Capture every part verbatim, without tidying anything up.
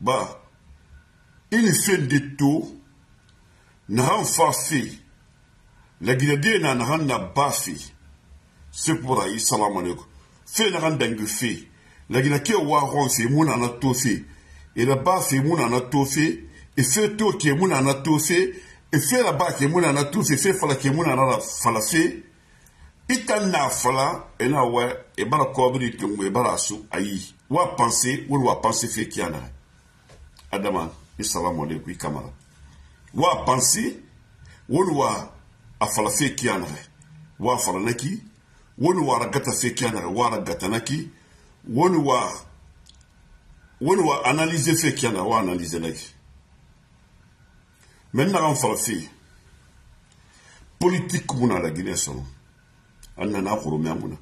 Bah, il fait des taux, n'a pas fait. La Guinée n'a pas fait. C'est pour ça, salam alaikum. Fait n'a pas fait. La Guinée qui a ouaron, c'est mon anato fait. Et là-bas, c'est mon anato fait. Et fait tout qui est mon anato fait. Et fait là-bas qui est mon anato fait. Fait fala qui est mon anato fait. Itan na fala, et na ouais, et bara kobri tungu, et bara sou, aïe. Wa penser, ou wa penser fait qui en a. Adama, assalamu alaikum, kamara. Wa penser, ou wa afala fait qui en a. Wa fala naki, ou wa ragata fait qui en a, wa ragata naki, ou wa, ou wa analyser fait qui en a, wa analyser naki. Maintenant, on fala fait. Politique, mouna la Guinée, selon. Anana Khoromé Amouna.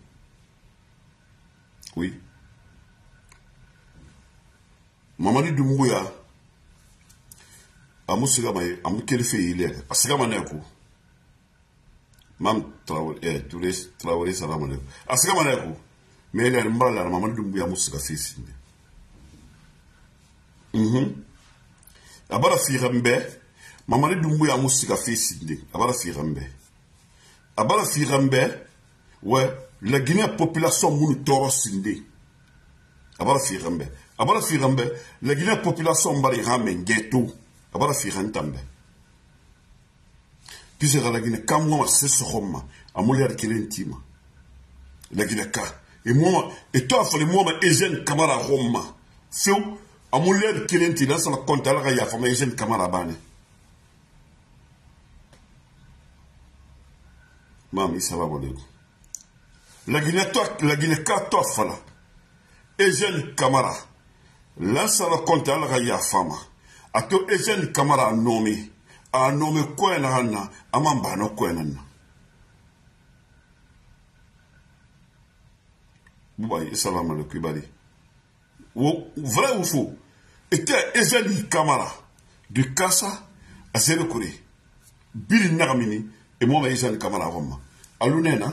Oui. Mamadi Doumbouya, Amou Sigamaye, Amou Kelife Hilaire, Asigamaneko. Mam Traoré, eh, Touré, Traoré, salam alaikum. Asigamaneko. Mais elle est mbala, Mamadi Doumbouya, Amou Sigafé. Hum. Abara Firambe, Mamadi Doumbouya, Amou Sigafé, Abara Firambe. Abara Firambe, ouais, la Guinée population mounu toro sinde. Abara Firambe. Abara Firambe, la Guinée population bari ramen ghetto. Abara Firantambe. Puis la Guinée kamwa c'est ce roma, amoler kilentima. La Guinée ka. Et moi, et toi, il faut le moment Eugène Kamara Roma. So, amoler kilentina, ça la compte à la yafa, mais Eugène Kamara bane. Mami, salam alaikum. La Guinée, la Guinée, toi, fala. Eugène Kamara. Là, ça va compter à la Raya Fama. A to Eugène Kamara a nommé. A nommé quoi n'a n'a. A mambano quoi n'a n'a. Boubaye, salam alaikum, bari. Vrai ou faux? Était Eugène Kamara. Du Kassa à Sénékouré. Bili Nagamini. Et moi, Eugène Kamara Roma. Alunena.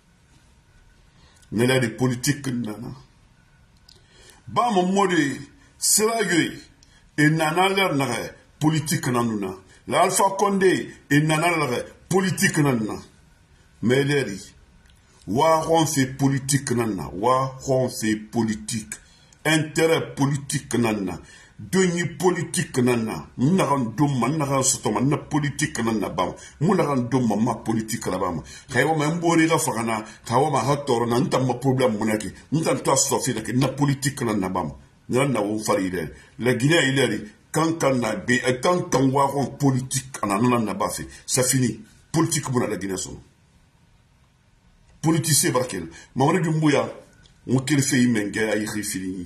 Nela de politique nana. Ba mo mode serague et nana l'air nare politique nanuna. La Alpha Condé et nana l'air politique nana. Mais l'eri. Wa on fait politique nana. Wa on fait politique. Intérêt politique nana. Deni politique nana. Munaran doma, naran sotoma, na politique nana bam. Munaran doma ma politique la bam. Kawa ma mbori la fagana, kawa ma hatoro na nta ma problème munaki. Nta to sofi na na politique nana bam. Nana wo faride. La Guinée il est quand quand na be quand quand wa on politique anana na bafi. Ça finit. Politique muna la Guinée son. Politicien brakel. Mamadi Doumbouya, on quel fait imenge ay fini.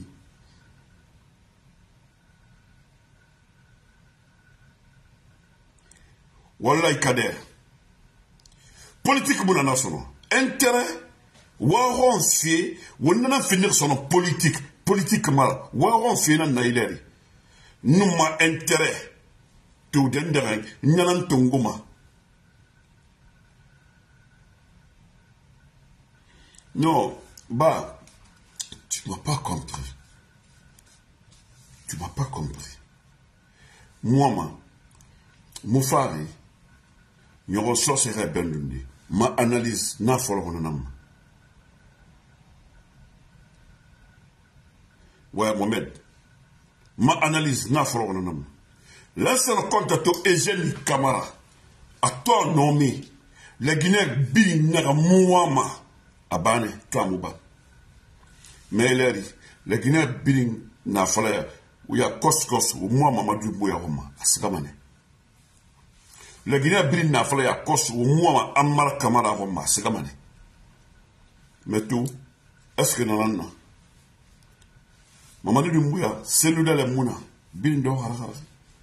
Wallahi Kader. Politique mon nation. Intérêt. Waron fait. On finir son politique. Politique mal. Waron fait na naïleri. Nous ma intérêt. Tout d'endere. Nyanan tongoma. Non. Bah. Tu m'as pas compris. Tu m'as pas compris. Moi, ma. Mon frère. Nous serait bien lundi. Ma analyse n'a pas de ouais, Mohamed. Ma analyse n'a pas de laisse-le compte à toi, Eugène Kamara. À toi, nommé. La Guinée, Bili Naga Mouama. Abane, Kamouba. Mais la Guinée, Bili Nafalaya. Où il y a Koskos, ou moi, Mamadou Bouyaroma. Asikamane. La Guinée Bili Nafalaya, Kos, ou moi, Ammar Kamara Roma. Asikamane. Mais tout, est-ce que nous avons Mamadou Doumbouya, celui-là, le Mouna, Bili Ndo Harakharasi.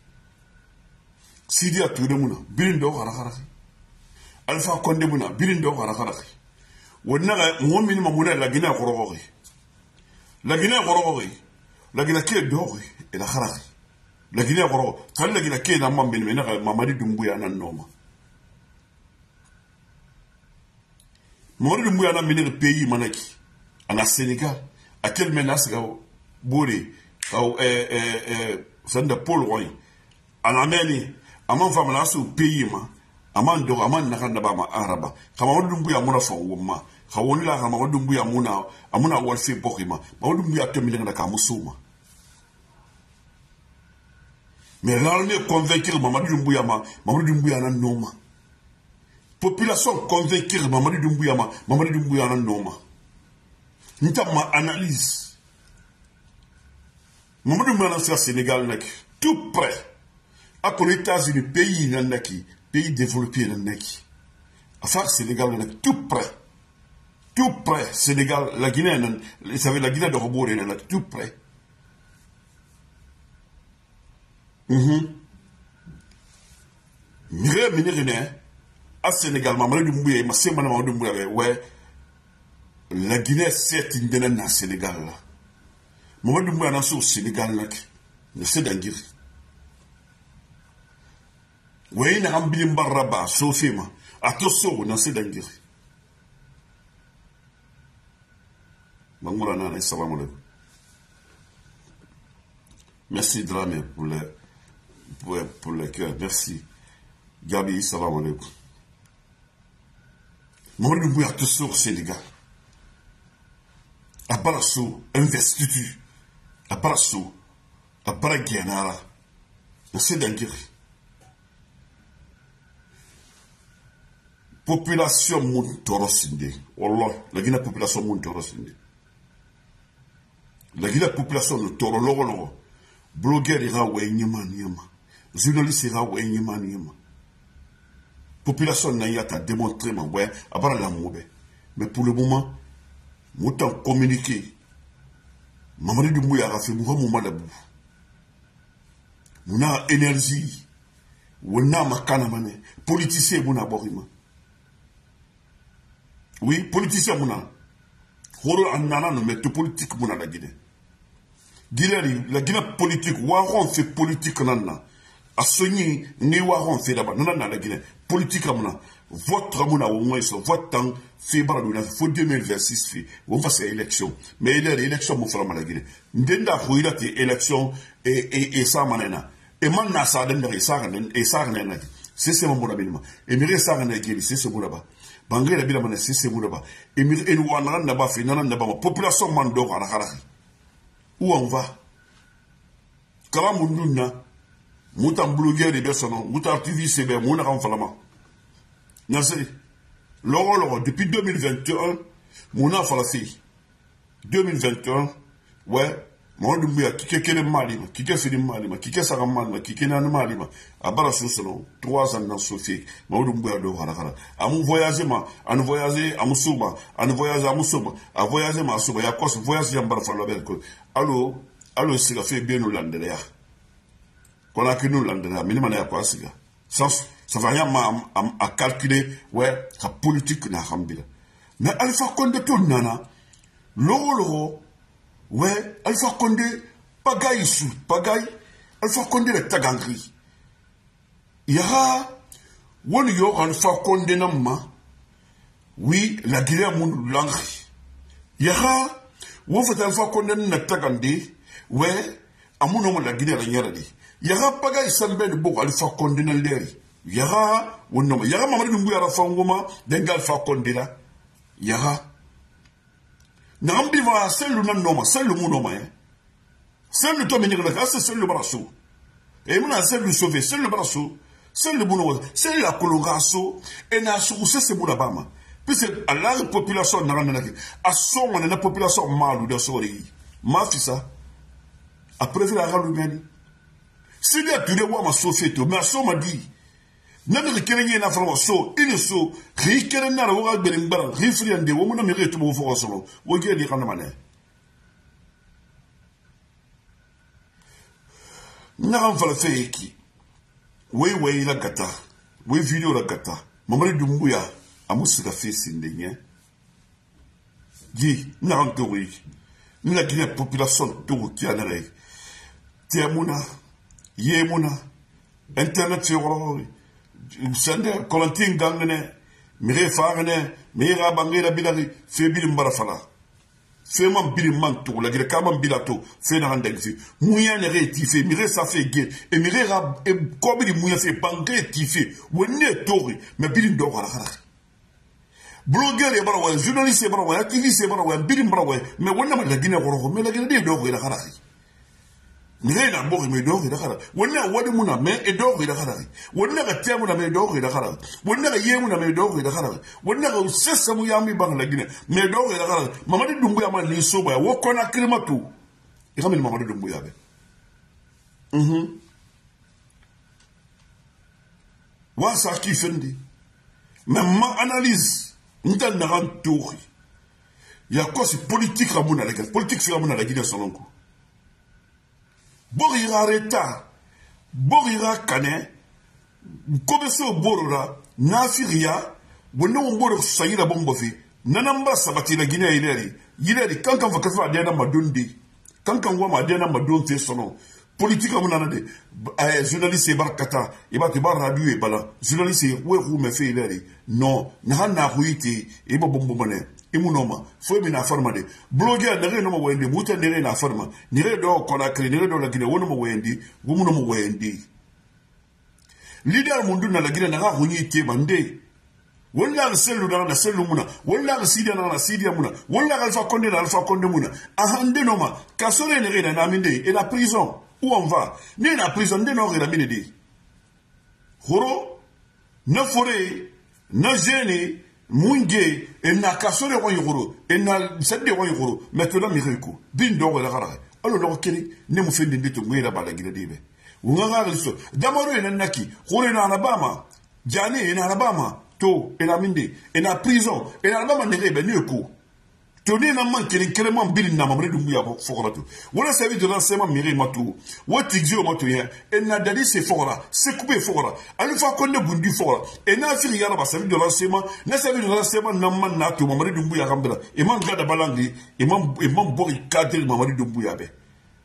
Sidi a tout le Mouna, Bili Ndo Harakharasi. Alpha Condé Mouna, Bili Ndo Harakharasi. Wonnaga, mon minimum Mouna, la Guinée Gorori. La Guinée Gorori. La Guinée qui est d'or et la Harari. La Guinée Gorori. Quand la Guinée qui est dans ma mine, Mamadou Doumbouya n'a non. Mamadou Doumbouya n'a mené le pays Manaki. En Sénégal, à quel menace Bori, au eh eh eh sanda Paul Roy alameni amman famana su pays ma amman do amman na kanda ba ma araba kama wudumbu ya muna fa wumma khawon la kama wudumbu ya muna amuna wal fi bokima ma wudumbu ya temile na ka musuma mais l'armée convaincre Mamadou Doumbouya ma Mamadou Doumbouya na noma population convaincre Mamadou Doumbouya ma Mamadou Doumbouya na noma nta ma analyse Mamadou Doumbouya na Sénégal nak tout près à les États-Unis pays nanaki pays développé nanaki à faire Sénégal nak tout près tout près Sénégal la Guinée vous savez la Guinée de Roboré nak tout près. Mhm. Mire minirine à Sénégal Mamadou Doumbouya ma c'est Mamadou Doumbouya ouais la Guinée c'est une denne na Sénégal là Mamadou Doumbouya na so Sénégal là ne c'est d'angir ouais na ambili mbaraba so fema atoso na c'est d'angir Mangoula na salam alaikum. Merci Dramé pour le Pour, pour le cœur, merci. Gabi, salam alaikum. Mamadou Doumbouya te sort Sénégal. À Barasso, investitu. À Barasso, à Baraguianara. C'est dingue. Population moun torosinde. Wallah, la Guinée population moun torosinde. La Guinée population de toro loro loro. Blogueur ira ouais nyama nyama. Journaliste ira ouais nyama nyama. Population n'a yata démontré ma ouais abara la moube. Mais pour le moment, moutant communiqué. Mamadou Doumbouya a fait mouha mouma la boue. Mouna énergie. Wona makana mané. Politicien mouna borima. Oui, politicien mouna. Horo anana no mais politique mouna la Guinée. Guinée, la Guinée politique, waron fait politique nana. A soigner, ni waron fait d'abord. Non, non, la Guinée. Politique amuna. Votre amuna au moins, votre temps, fait baradou, faut deux mille vingt-six fait. On va faire élection. Mais il y a élection, mon frère, la Guinée. Ndenda, faut y aller élection, et, et, et ça, manena. Et maintenant, ça, et ça, et ça, c'est ce moment là, et mire ça, c'est ce moment là-bas. Bangé la bille, c'est ce moment là-bas. Et mire, et nous, on a n'a pas fait, non, n'a pas, population mando, à la harari. Où on va? Kalamunduna, Moutan blogueur de Bessonon, Moutan T V C B, Mounaran Falama. Nasri, Loro Loro, depuis deux mille vingt et un, Mouna Falafi. deux mille vingt et un, ouais, Mamadou Doumbouya, qui est Malima, qui est Fili Malima, qui est Saram Malima, qui est Nan Malima, à Barassonon, trois ans dans Sophie, Mamadou Doumbouya de Harakara. À mon voyager, à nous voyager à Moussouba, à nous voyager à Moussouba, à voyager à Souba, et à quoi ce voyage à Barfalabelko. Allô, allô, c'est la fait bien nous l'andéa. Qu'on a que nous l'andéa, mais nous n'avons pas ça. Ça va rien à calculer, ouais, la politique n'a pas. Mais Alpha Condé tout nana, l'eau, l'eau, ouais, Alpha Condé, pagaille sous, pagaille, Alpha Condé le tagangri. Il y a, on y a Alpha Condé nama, oui, la Guinée moun langri. Il y a, où fait Alpha Condé na tagandi, ouais, à mon nom la Guinée la nyaradi. Il y a pagaille sambe de beau Alpha Condé na leri. Il y a, ou non, il y a Mamadou Doumbouya la fangoma, d'un Alpha Condé là. Il y a, n'ambiva seul le nom, seul le nom, hein. Seul le tomenir de grâce, seul le brasso. Et mon seul le sauver, seul le brasso, seul le boulot, seul la colorasso, et n'a sourcé ce bout là-bas. Puisque à la population n'a rien à son, on a la population mal ou de souris. Ma fille ça, après la râle humaine. Si bien tu le vois ma société, mais à son m'a dit, Namir Kérénien n'a pas so, il est so, Rikéren n'a pas de l'imbar, Rifrian de Woman Amérique to move for solo, will get the Hanamane. N'avons pas le fait qui. Oui, oui, la gata, oui, vidéo la gata, Mamadou Doumbouya, à Moussa Fils in the Yen. Dis, n'avons pas oui, nous la Guinée population tout qui a l'arrêt. Tiamuna, Yemuna, Internet sur Sende, Colantin Gangane, Mire Farne, Mira Bangera Bilari, Fébil Mbarafala. Fais-moi bili manto, la guerre kaman bilato, fais na randexi. Mouya ne rétifé, mire ça fait gué, et mire rab, et comme il mouya c'est bangré tifé, ou ne tori, mais bili d'or à la rara. Blogueur et barawa, journaliste et barawa, activiste et barawa, bili barawa, mais on n'a pas la Guinée roro, mais la Guinée d'or et la rara. Mire na bori me d'or et la rara. On n'a wadi mouna, mais et d'or et la rara. On n'a pas tiens mouna, mais d'or et la rara. On n'a pas yé mouna, mais d'or et la rara. On n'a pas sessa mouya mi bang la Guinée, mais d'or et la rara. Mamadi Doumbouya man li soba, wokona krimatou. Il ramène Mamadi Doumbouya. Mhm. Wa sa qui fendi. Mais ma analyse, n'tan naran touri. Il y a quoi c'est politique ramuna la Guinée, politique sur ramuna la Guinée son coup. Borira reta, borira kane, kobeso borora, nafiria, wonna womboro sayira bombofi, nanamba sabati la Guinée ileri, ileri kankan vakafa adena madundi, kankan wama adena madunte sono, politique amuna de, journaliste barkata, eba te bar radio e bala, journaliste we hu me fe ileri, non, nahana huiti, eba bombo mane. Imunoma, faut me na forma de blogueur nere no mo wendi, muta nere na forma, nere do Conakry, nere do la Guinée, wono mo wendi, wono mo wendi. Leader mundu na la Guinée na hunyi te bande. Walla selu na na selu muna, walla sidia na na sidia muna, walla Alpha Condé na Alpha Condé muna. Ahande noma, kasore nere na na minde, et la prison, où on va? Ne na prison de no la minde de. Horo, na forêt, na gêné, Munge, et na kasore wa yoro, et na sade wa yoro, maintenant mireko, bin do la gara. Alors lo kene, ne mu fendi de to ngera bala gida dibe. Unga ga so, damaro ena naki, hore na Alabama, jane ena Alabama, to ena minde, ena prison, ena Alabama ne rebe ne ko. To ne na man kene kreman bil na mamre du muya fokorato. Wala savi de lancement mire matu. What exio matu ya, ena dadi se fokora, se couper fokora. Alpha Condé bundi fokora. Ena firi yara ba savi de lancement, na savi de lancement na man na to mamre du muya kambela. E man gada balangi, e man e man bori cadre mamre du muya be.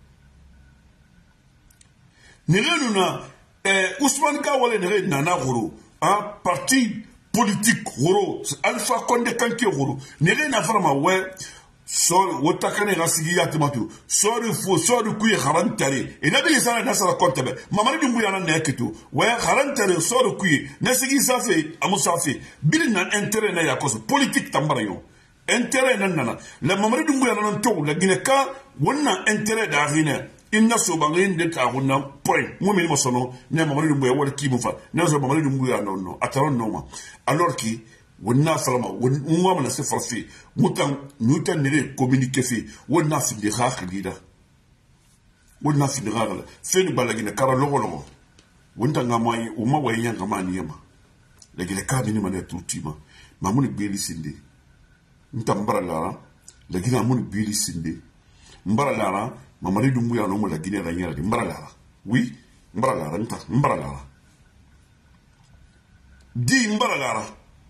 Nere na eh Ousmane Kawale nere na na goro, un parti politique goro, Alpha Condé kanke goro, nere na farma we so wotakane rasigi yatimatu, so de fo so de kuye harantare, e na bi sana na sala kontebe, mamari dumbu yana na eketu, we harantare so de kuye, na sigi safe amusafe, bil na intérêt na yakos politique tambara yo. Intérêt na nana, la mamari dumbu yana non to, la Guinée ka wonna intérêt da rina. Inna so bangin de ta honna point mo mi mo sono ne mamari dumbu ya wala ki mo fa ne so mamari dumbu ya non non ataron non ma alors ki wonna salama wonna na se farfi mutan mutan ne communiquer fi wonna fi de khakh lida wonna fi de khakh fe ni balagina kara logo logo wonta ngamai uma waynya ngamani yama lagile ka ni mane tutima mamuni beli sinde ntambara lara lagina mamuni beli sinde mbara lara Mamari Doumbouya no mo la Guinée la nyara di mbarala. Oui, mbarala nta mbarala. Di mbarala.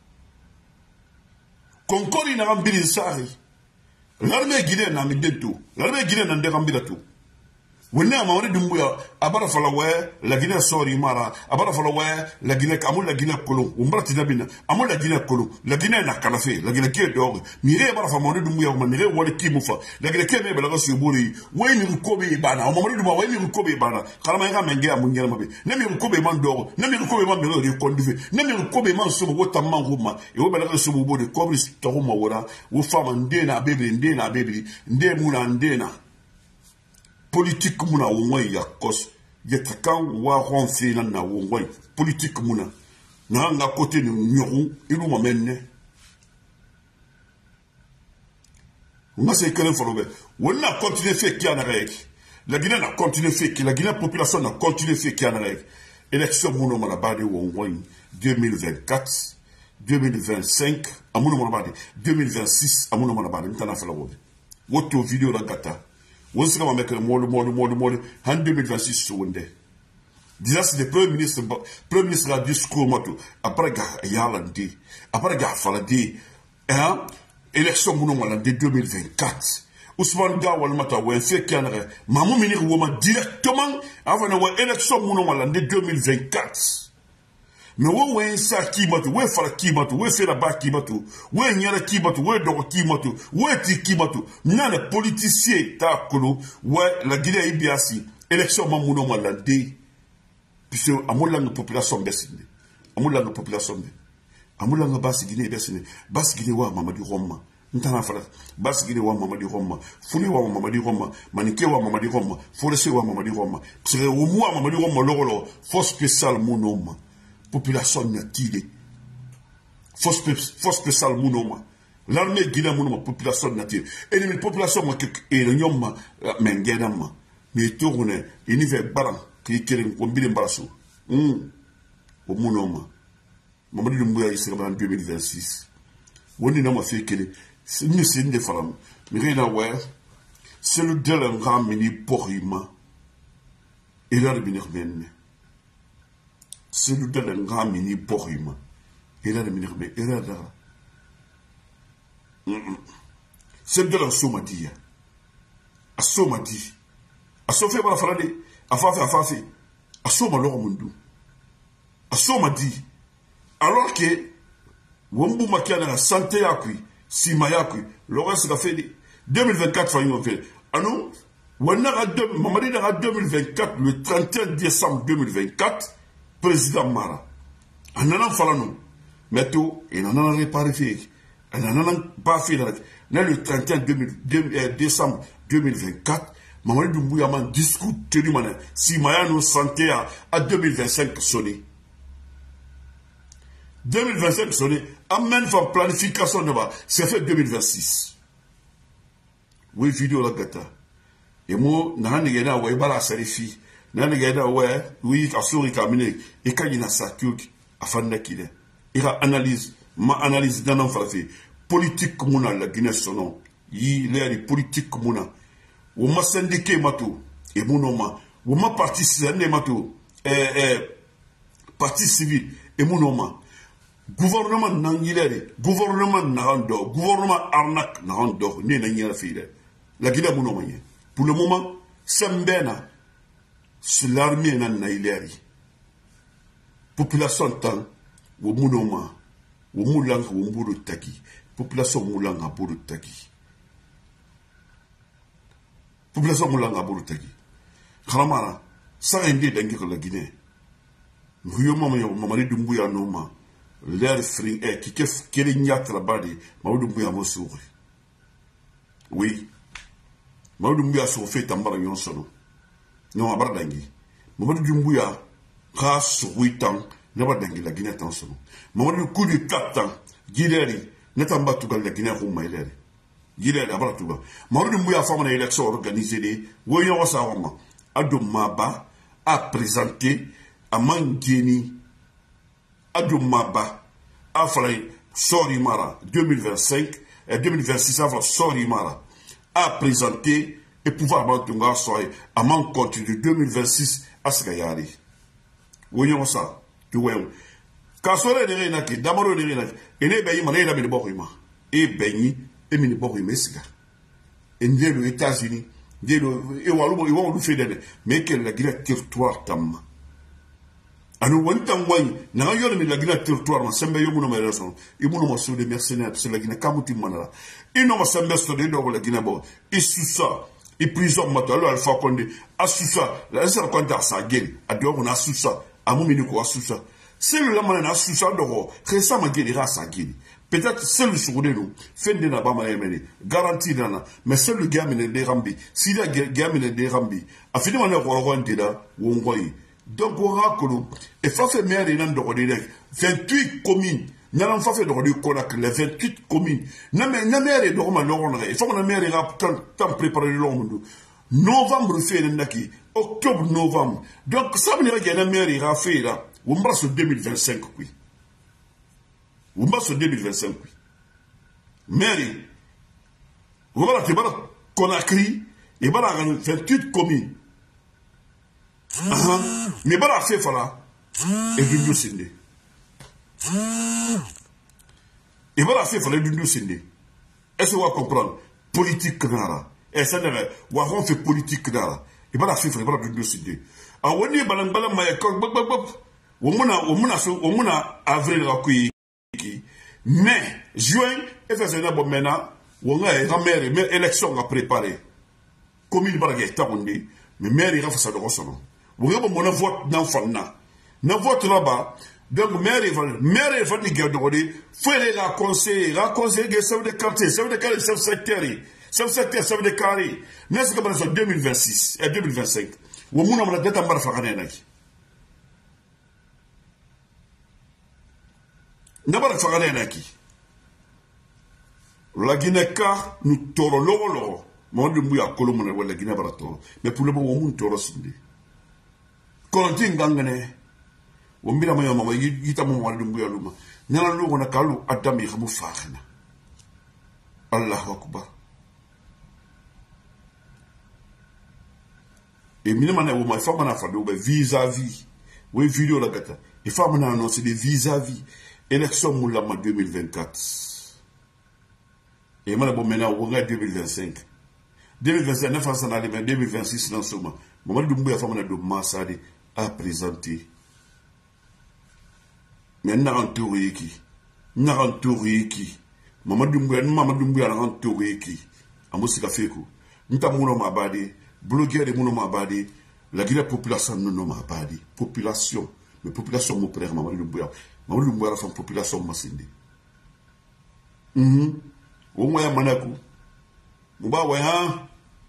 Konkori na gambiri sahi. L'armée Guinée na midentu. L'armée Guinée na ndegambira tu. Wonna Mamari Doumbouya abara fala we la Guinée sori mara abara fala we la Guinée amul la Guinée kolon umbrati nabina amul la Guinée kolon la Guinée na kalafe la Guinée ke dog mire abara fa Mamari Doumbouya ma mire wala kimufa la Guinée ke me bela gasu bori we ni kobe bana Mamari Doumbouya we ni kobe bana kala ga menge amun ngera mabe ne mi kobe man dog ne mi kobe man bela ri kondife ne mi kobe man so wota man huma e wo bela gasu bori kobe to huma wora wo fama ndena bebe ndena bebe nde muna ndena politique muna wongwai ya kos yetakan wa ronfi na na wongwai politique muna na nga côté ni nyoru ilu mamenne on a ces kelen folobe on a continué fait qui en règle la Guinée a continué fait qui la Guinée population a continué fait qui en règle élection muna mala bade wongwai deux mille vingt-quatre deux mille vingt-cinq amuna mala bade deux mille vingt-six amuna mala bade ntana fala wobe woto video la gata. On se va mettre le mot, le mot, le mot, le mot, en deux mille vingt-six secondes. Déjà, c'est le premier ministre, le premier ministre a discours, après, il y a l'année, après, il y a faladi, hein, élection, mon en deux mille vingt-quatre. Ousmane Gawal Mata, ou un fait qu'il y en a, maman, ministre, directement, avant d'avoir élection, mon en deux mille vingt-quatre. mais wo wen sa kimatu we fara kimatu we fera ba kimatu we nyara kimatu we dogo kimatu we ti kimatu nana politicien ta kolo we la Guinée ibiasi élection mamuno malade puisque amola la population besinde amola la population be amola nga basi Guinée besinde basi Guinée wa Mamadi Roma ntana fara basi Guinée wa Mamadi Roma funi wa Mamadi Roma manike wa Mamadi Roma forese wa Mamadi Roma puisque au moins Mamadi Roma logolo force spéciale monoma population native force force spéciale monoma l'armée Guinée monoma population native et les population ma et le nyoma mengena ma mais tourne univers baran qui keren ko mbile mbaraso hum au monoma Mamadi Doumbouya il sera en deux mille vingt-six woni na ma fait que c'est une scène de femme mais rien à voir c'est le de un grand mini porima et là le binir ben c'est le de un grand mini porima et là le binir ben et là c'est de la somadi a somadi a sofé par la frade a fafe a fafe a soma lo mundu a somadi alors que wombu makiana na santé yakui sima yakui le reste ça fait deux mille vingt-quatre fa yon fait anou wana ga Mamadi na deux mille vingt-quatre le trente et un décembre deux mille vingt-quatre président Mara anana falano meto et nanana réparé fait anana pas fait là le trente et un décembre deux mille vingt-quatre Mamadi Doumbouya man discours tenu mana sima ya no santé à deux mille vingt-cinq sonné deux mille vingt-cinq sonné amène fa planification de bas c'est fait deux mille vingt-six oui vidéo la gata et moi nani gena wa ibala sarifi nani gena wa oui asuri kamine e kanyina sakyuk afanda kile ira analyse ma analyse dans un fait politique muna la Guinée sonon yi les politique muna ou ma syndiqué matou et monoma ou ma parti civile matou eh eh parti civil et monoma gouvernement nangilere gouvernement narando gouvernement arnaque narando ne nanyela file la Guinée monoma pour le moment sembena c'est l'armée nan naileri population tan wo monoma wo mulang wo mburu taki population mulanga buru taki population mulanga buru taki kharamara ça indi dangi ko la Guinée nguyo mama yo Mamadi Doumbouya noma l'air free est qui kef kele nyatra badi Mamadi Doumbouya mo souri oui Mamadi Doumbouya so fait tambara yon sono non abar dangi Mamadi Doumbouya kha souri tan naba dangi la Guinée tan sono Mamadi coup de tatan gileri netamba tugal la Guinée ko mailere gileri abar tugal Mamadi Doumbouya fa na élection organisée de woyo wasa wama ado maba a présenté à Mangeni Adoumaba a fallu Sori Mara deux mille vingt-cinq et deux mille vingt-six avant Sori Mara a présenté et pouvoir Bantunga soirée à mon compte de deux mille vingt-six à Skayari. Voyons ça, tu vois. Kasore de Renaki, Damaro de Renaki, et ne bayi mané la Miniborima, et bayi et Miniborima Siga. Et ne les États-Unis, et Walou, ils vont nous faire des mais qu'elle a gré territoire tam. Anu wantan wany na yoro mi la Guinée territoire ma sembe yomu no mere so imu no so de mercenaires parce la Guinée kamuti manala ino ma sembe so de do la Guinée bo isusa i prison mato lo Alpha Condé asusa la sera konta sa gel adio ko na asusa amu mi ko asusa c'est le la na asusa do récemment gel ra sa gel peut-être c'est le sourde no fende na ba ma yemene garantie dana mais c'est le gars mine de rambi si la gars mine de rambi afini wana ko ro ndida wo ngoyi. Donc, on a connu, et ça fait maire vingt-huit communes. Nous avons fait les vingt-huit communes. Nous avons fait il faut que nous ayons tant préparé le monde. Novembre, fait octobre, novembre. Donc, ça veut dire que la maire ira fait là. On va sur deux mille vingt-cinq, oui. On va sur deux mille vingt-cinq, oui. Maire, on va la Conakry, et va la vingt-huit communes. Mais bara fait fala et dundu sinde et bara fait fala dundu sinde est-ce que vous comprendre politique nara et ça ne va on fait politique nara et bara fait fala bara dundu sinde a woni balan balan ma ko bab bab Womuna womuna so womuna avril la kui ki. Mais juin et faisait na bon maintenant wonga e ramere mais élection a préparé. Comme il barage taronde mais maire il a fait ça de ressono. Wonga bon mon vote nan fanna. Na vote là-bas donc maire il va maire il va ni garde de faut les la conseiller la conseiller de chef de quartier chef de quartier chef secteur chef secteur chef de carré n'est-ce que en deux mille vingt-six et deux mille vingt-cinq womuna mon data mbar fa kana naki n'abar fa kana naki la Guinée-Car nous toro loro loro mon de mbuya kolomona wala Guinée barato mais pour le moment on toro sindi kolonti ngangane wombira mayo mama yita mo wala mbuya luma nana lugo na kalu adami khamu fakhna Allahu akbar et minimum na woma fama na fado be vis-à-vis we vidéo la gata et fama na annoncer des vis-à-vis élection moulama deux mille vingt-quatre et moi, bon, maintenant, on est deux mille vingt-cinq. deux mille vingt-cinq, neuf ans, mais deux mille vingt-six, dans ce moment. Maman Doumbouya, femme de Massade, a présenté. Mais n'a entouré qui? N'a entouré qui? Maman Doumbouya, Maman Doumbouya, n'a entouré qui? A Moussika Feko. N'ta mouno mabade, blogueur de mouno mabade, la Guinée population non mabade. Population. Mais population, mon père, Maman Doumbouya. Maman Doumbouya, la femme population Massinde. Hum. Omoya manaku muba waya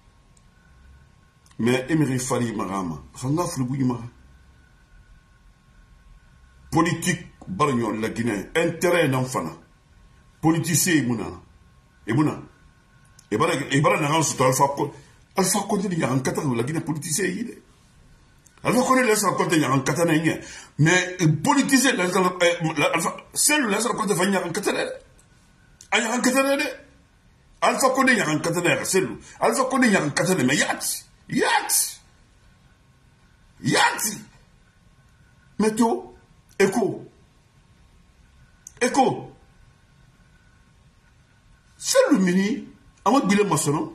mais Emery Fari Marama khanga fulbuyi ma politique barño la Guinée intérêt nan fana politicien muna e muna e bara e bara na ransu alpha ko alpha ko ni yan kata la Guinée politicien yi alpha ko ne sa ko te yan kata na ngi mais politicien la alpha seul la sa ko te fanya yan kata ay yan katane de alfa ko de yan katane selu alfa ko de yan katane me yat yat yat meto echo echo selu mini amad bile masono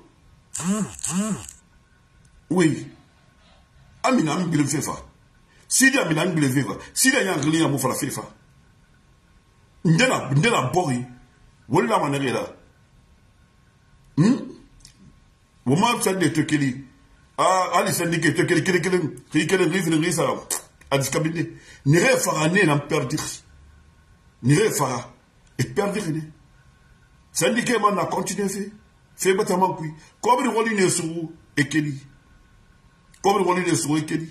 oui amina am bile fefa sidi amina am bile fefa sidi yan gli ya mo fala fefa ndena ndena bori wala manera hmm woma sande tekeli ah ali sande ke tekeli kele kele kele kele rivre risa a discabine ni refara ne nan perdir ni refara et perdir ne sande ke man na continuer fait fait batama kui ko bi woli ne su ekeli ko bi woli ne su ekeli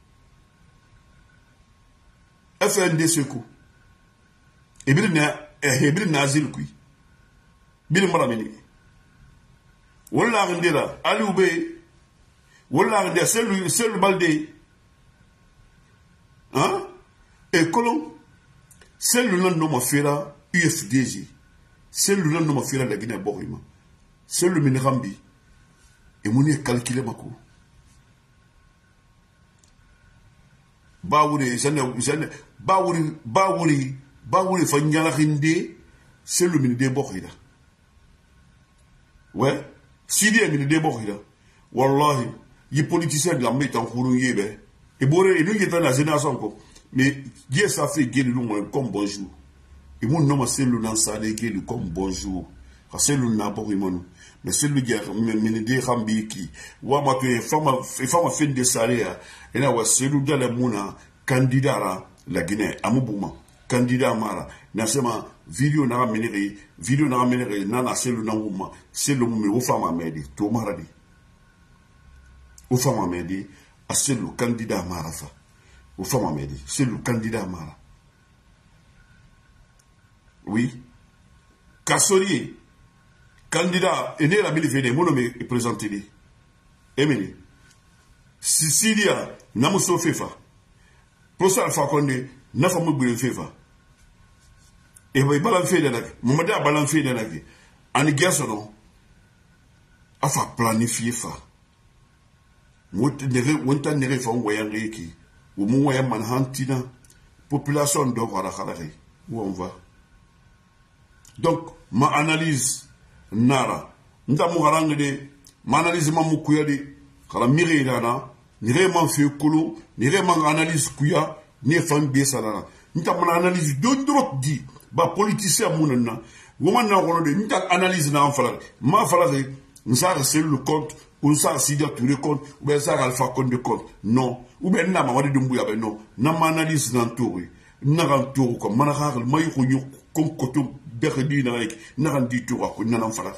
F N D seku e bi na e bi na azil kui bil maramini wala ngindira ali ube wala ngindia selu selu balde hein et colon selu nan no mafira U F D G selu nan no mafira la Guinée borima selu min rambi e muni calculer mako bawuri jane jane bawuri bawuri bawuri fa nyala khinde selu min de borida ouais si dia min de borida wallahi yi politicien de la met en courant yebe et boré et nous qui est dans la génération ko mais Dieu ça fait gelu nous comme bonjour et mon nom selu nan ça de gelu comme bonjour parce que selu na borimo mais selu dia min de rambi ki wa ma que femme femme fin de salaire et na wa selu dans le mona candidat la Guinée amubuma candidat mara nasema video na menere video na menere nana selu na nguma selu mu o fama medi to maradi o fama medi a selu candidat mara fa o fama medi selu candidat mara oui Kassori candidat ene la bili vene mono me présenter li emeni Sicilia namuso fefa prosa alfa konde na famu bile fefa et oui balan fait de la momada balan fait de la vie ani gasono afa planifier fa mot nere wonta nere fa ngoyan reki ou mo ngoyan man hantina population do wala khalare où on va donc ma analyse nara nda mo harang de ma analyse ma mu kuya de kala mire dana nire man fait kolo nire man analyse kuya ne fan be salana nta mana analyse don drop di ba politicien munana woman na wono de nta analyse na fala ma fala de nsa c'est le compte ou nsa Sidia Touré compte ou ben ça Alpha Condé compte non ou ben na ma wadi dumbuya ben non na ma analyse na touri na ran tour ko mana xaral may ko ñu ko ko to berdi na rek na ran di tour ko na fala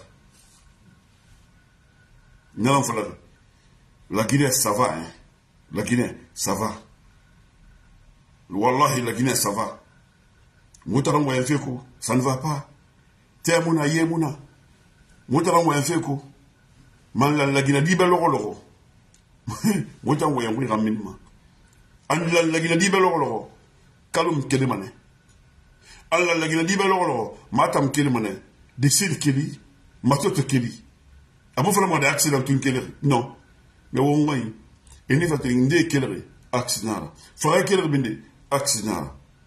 na fala la Guinée ça va hein la Guinée ça va wallahi la Guinée ça va moutaran wa yafeko ça ne va pas temuna yemuna moutaran wa yafeko man la la Guinée di belo loko moutaran wa yangui raminma an la la Guinée di belo loko kalum kelimane alla la Guinée di belo loko matam kelimane de sir keli matoto keli abo fala mo de accident tun keli non mais wo ngoy eni fa tinde keli accident fa keli binde accident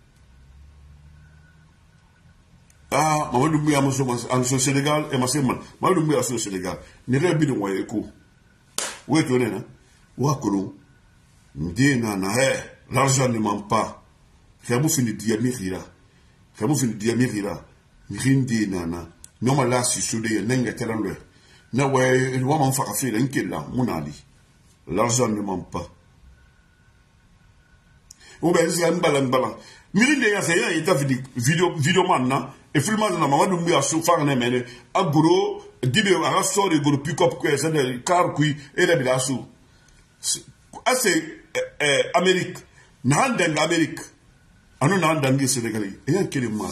ah Mamadou Mbuya mo so en Sénégal et ma semaine Mamadou Mbuya so Sénégal ni rebi no waye ko we to ne na wa ko ndina na he l'argent ne ment pas kamu fini diamira kamu fini diamira ngindi na na no mala si sude nenga telanwe na waye wa man fa afira nkela munali l'argent ne ment pas ou ben c'est un balan balan mirinde ya c'est ya ita vidéo vidéo man na et filmage na Mamadou Mbuya so far na mene agro dibe ara sorry go pick up ko ça de car kui et la bilasu assez Amérique na ndanga Amérique anu na ndanga Sénégalais et un kelima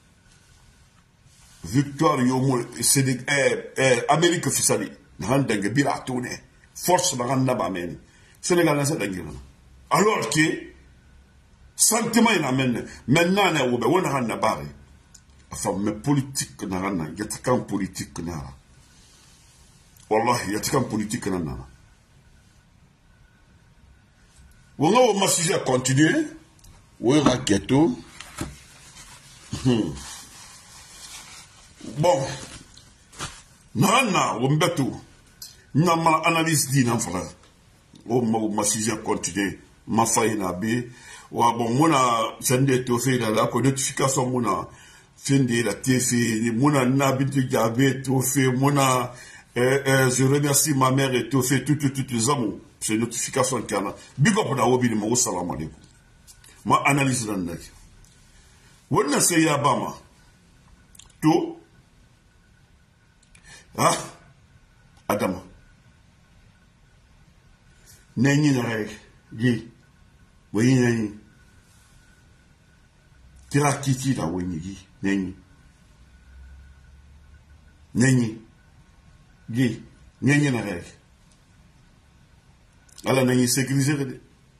victoire yo mo Sénégal eh Amérique fisali na ndanga bila tourner force na ngana ba mene Sénégal na ça dangira alors que sentiment il amène maintenant na wobe wona hanna bare enfin mais politique na hanna yatakan politique na wallahi yatakan politique na na wona wo masija continuer wo raketo bon na na wo mbeto na ma analyse di na fara wo ma masija continuer ma faina be wa bon mona sende to fe la ko notification mona finde la T F mona na bintu jabe to fe mona euh, euh, je remercie ma mère et to fait tout tout tout les amours c'est notification kana big up na wobi ma assalamu alaikum ma analyse dan nak wonna se ya bama to ah adama nenyi na rek gi oui nenyi tira kiti la wenyi gi nenyi nenyi gi nenyi na rek ala nenyi sécuriser de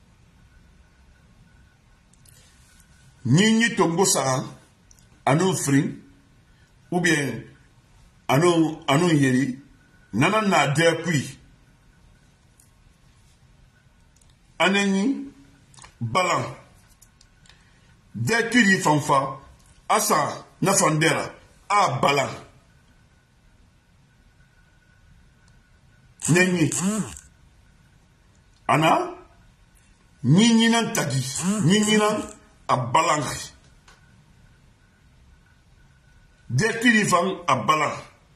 nyinyi tombo sa anu fring ou bien anu anu yeri nana na depuis anenyi balan dekiri fanfa asa na fandera a balan nenyi ana nyinyi nan tagi nyinyi nan a balan dekiri fan a balan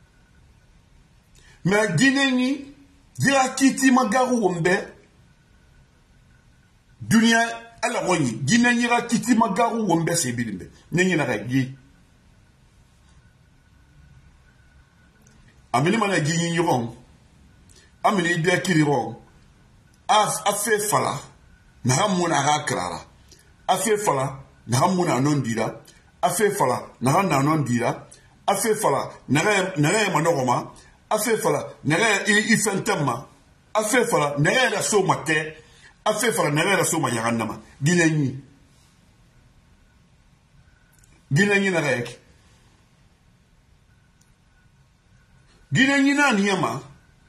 mais ginenyi dira kiti magaru wombe dunia ala woni gina nyira kiti magaru wombe se bilimbe nenyi na ragi amini mana ginyi yiron amini de kiriron af afe fala na hamuna hakrara afe fala na hamuna nondira afe fala na hanna nondira afe fala na na na manogoma afe fala na ifentema afe fala na la so mate afe fala na la so ma yagannama ginenyi ginenyi na rek ginenyi na niyama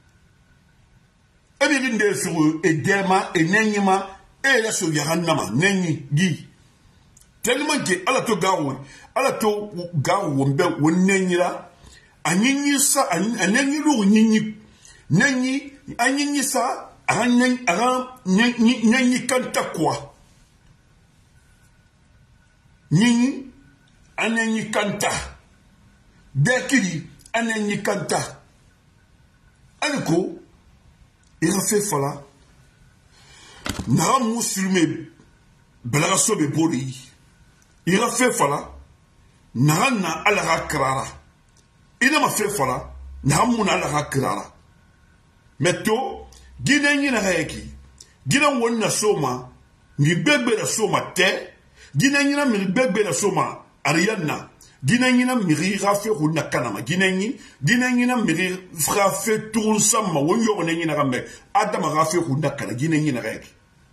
ebi ginde su edema enenyima e la so yagannama nenyi gi tellement que ala to gawo ala to gawo mbe wonnenyira anyinyi sa anenyi lu nyinyi nenyi anyinyi sa aran aran nenyi kanta kwa Nini, aneni kanta. Dekiri, aneni kanta. Aliko, il a fait fala. N'a musulmé, belaso be boli. Il a fait fala. N'a na ala krara. Il a fait fala. N'a mun ala krara. Meto, gina nyina haeki. Gina wonna soma, ni bebe la soma te. Gina nyina mi bebe la soma ariana. Gina nyina mi rafe hunna kanama. Gina nyina, gina nyina mi rafe turun sama. Wonyo one nyina rambe. Adama rafe hunna kana. Gina nyina haeki.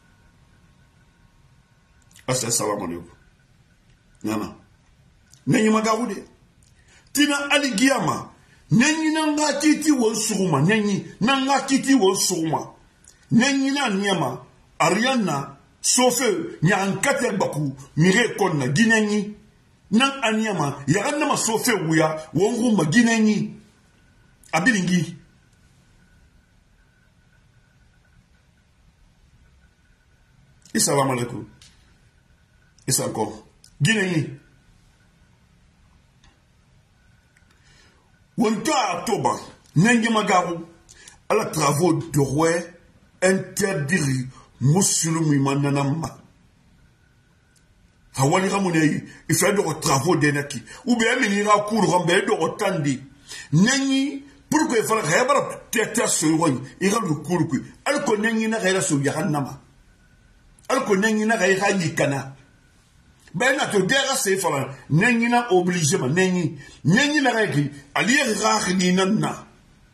Assalamu alaikum. Nana. Nenyi magarude. Tina aligiyama. Nenyi nanga kiti wo suruma. Nenyi nanga kiti wo suruma. Nenyi na nyama. Ariana. Sofe. Nyankate baku. Mire konna. Ginenyi. Nang anyama. Yaranama sofe wuya. Wonguma ginenyi. Abilingi. Assalamu alaikum. Isa encore. Ginenyi. Wonta Octobre, Nengi Magaru, à la travaux de roi, interdire musulmi mananama. Hawali Ramunei, il fait de travaux d'Enaki, ou bien il ira cours en bed de Rotandi. Nengi, pour que il fasse réabra tête sur roi, il ira le cours. Alors que Nengi n'a rien sur Yahanama. Alors que Nengi n'a rien yikana. Ben na to dera se fala nengi na obligé ma nengi nengi na regi ali rakhni nanna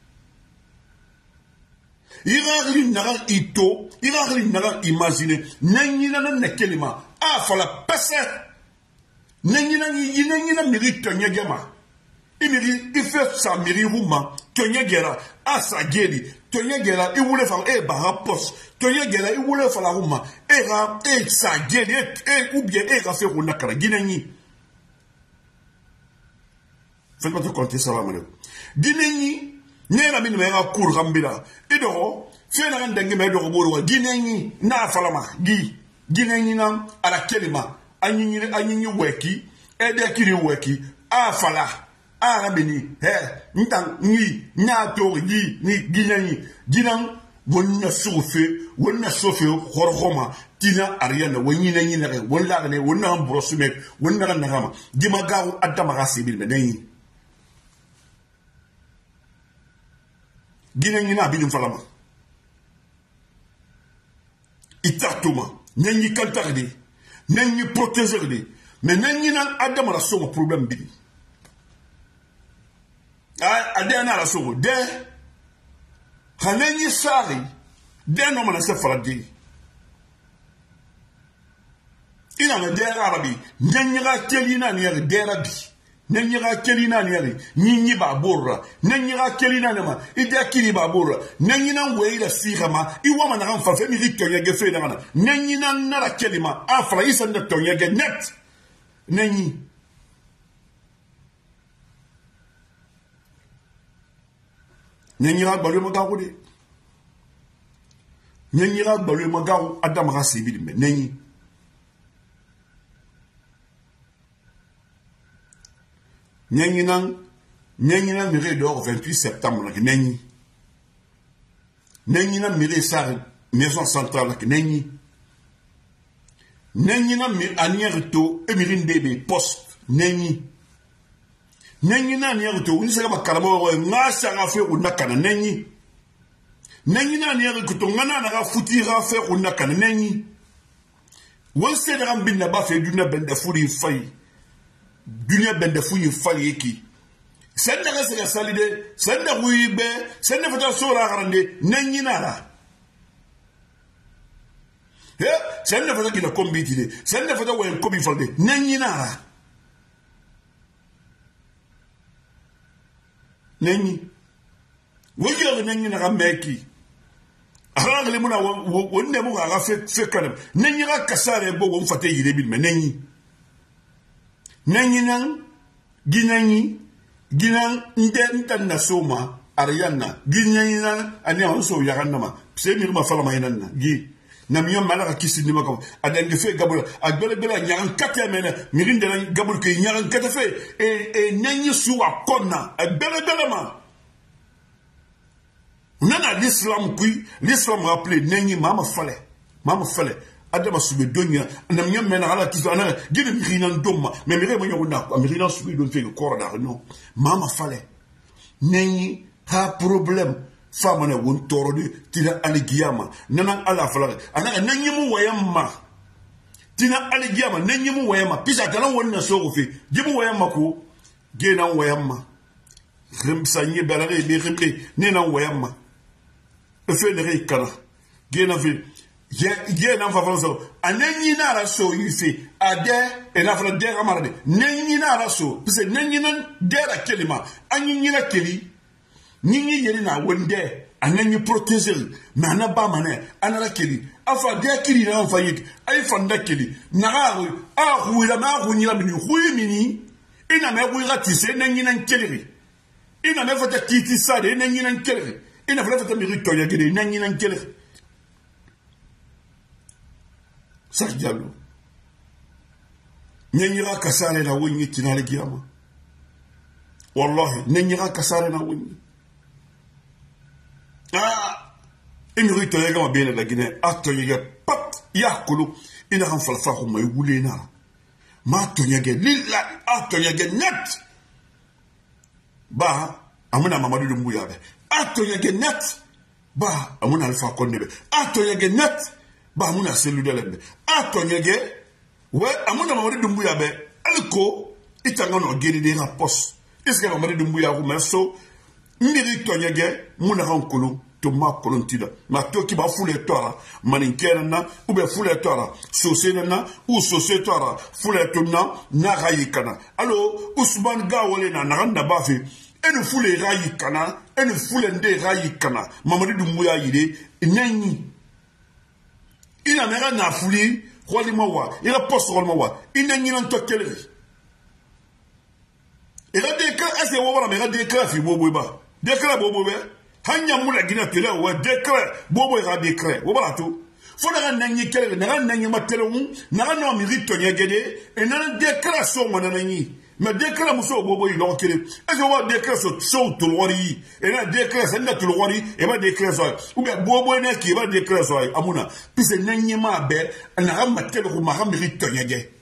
irakhni na ito irakhni na imaginer nengi na na kelima a fala pese nengi na yi nengi na miri tonya gema imiri ife sa miri huma tonya gera asa geri tonya gera i wule fa e ba rapos tonya gera i wule fa la huma e ra e sa geri e ou bien e ra fe ko nakara ginenyi faites pas tout compter salam alaikum ginenyi ne na min me ra kur gambira idoro fe na ndangi me do boro wa ginenyi na falama gi ginenyi na ala kelima anyinyi anyinyi weki e de kiri weki a fala Arabini, he, ntang, ni, nyato, yi, ni, ginani, ginan, wonna sofe, wonna sofe, horhoma, tina, ariana, wanyina yinare, wallagane, wonna ambrosumet, wonna nagama, dimagaru, adamagasi bil menei. Ginanina bilin falama. Itatuma, nenyi kantardi, nenyi protégerdi, mais nenyi nan adamara soma problème bili. Adena la sogo de hanenyi sari de no mana se faradi ina na de arabi nyanyira kelina ni yari de rabi nyanyira kelina ni yari nyinyi babura nyanyira kelina ni ma ide kiri babura nyanyina weila sirama iwa mana kan fa fe mi rikanya ge fe na nyanyina nara kelima afra isa nda tonya ge net nanyi Nyanyira gbalwe magaru de. Nyanyira gbalwe magaru adam rasibi me nenyi. Nyanyina nyanyina mire d'or vingt-huit septembre la nenyi. Nyanyina mire sar maison centrale la nenyi. Nyanyina mi anière to emirine bébé poste nenyi. Nenyi na ni yaruto unisaka bakarabo wa ngasa ngafe unakana nenyi nenyi na ni yaruto ngana na futi gafe unakana nenyi wonse da gambinda ba fe dunya benda furi fai dunya benda furi fai yeki senda ga sega salide senda huibe senda fata sora garande nenyi na la he senda fata kina kombiti de senda fata wa kombi falde nenyi na la nenyi woyo nenyi na gameki aragle muna wonne mu ga fe fe kanam nenyi ga kasare bo won fate yire bil me nenyi nenyi nan ginanyi ginan nde ntan na soma ariana ginanyi nan ani on so yaganna ma se mi ma fala ma yanan gi na miyo malaka kisi ni makam adange fe gabul agbele bela nyaran kate mena mirinde la gabul ke nyaran kate fe e e nanyi suwa konna agbele bela ma nana l'islam kui l'islam rappelé nanyi mama fale mama fale adama sube donya na miyo mena ala kisi ana gide mirina ndoma me mire mo nyona mirina sube don fe ko da no mama fale nanyi ha problème femme ne won toro de tina aligiyama nanan ala fala ana nanyimu wayamma tina aligiyama nanyimu wayamma pisa kana wonna so fi jimu wayamma ko gena wayamma rimsa nyi balare be rimbe nena wayamma e fe ne rekala gena fi gena fa fa so ananyi na ra so yifi ade e na fala de amarade nanyi na ra so pisa nanyi nan de ra kelima anyi nyira keli Nini yeri na wende ananyi protéger mais ana ba mané ana keli afa de kili na fa yik ay fanda keli na garu a huila ma huila mini huili mini ina me huila tise nanyi nan keli ina me fata kiti sade nanyi nan keli ina fata fata mi to yagide nanyi nan keli sak jallo nanyi ra kasale na wonyi tinale giyama wallahi nanyi ra kasale na wonyi ah inu rito yega ma bene la Guinée ato yega pat yakulu ina kan falfa ko may wulena ma to yega lilla ato yega net ba amuna Mamadou Doumbouya be ato yega net ba amuna Alpha Condé be ato yega net ba amuna Cellou Dalein be ato yega we amuna Mamadou Doumbouya be alko itanga no geri de rapos iske Mamadou Doumbouya ko meso Miri to yege muna hankulu to ma kolontida ma to ki ba fule tora maninkena na ube fule tora sosena na u sose tora fule to na na rayikana allo Ousmane Gawole na nanda bafi enu fule rayikana enu fule nde rayikana Mamadou Doumbouya yide nyanyi ina mera na fuli kholi mawa ila posto kholi mawa ina nyina to kele ila de ka ase wo wala mera de ka fi bobo ba décret bobo be hanya mula gina tele wa décret bobo ga décret wo bala to fo daga nanyi kele na nanyi matelo na na mi rito nyegede e na décret so mo na nanyi mais décret muso bobo yi no kele e so wa décret so so to wori e na décret sa na to wori e ba décret so ou be bobo na ki ba décret so amuna pise nanyi ma be na matelo ko ma mi rito nyege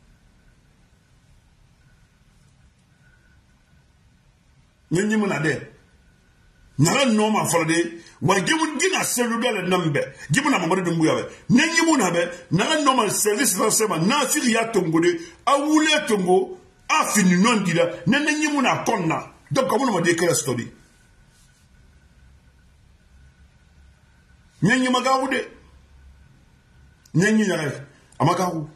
nanyi muna de nara noma falade wa gimu gina Cellou Dalein nambe gimu na Mamadou Doumbouya be nanyi mu na be nara normal service la sema na firi ya tongo de awule tongo afini non dida nanyi mu na konna donc comme on déclare story nanyi magawu de nanyi na amagawu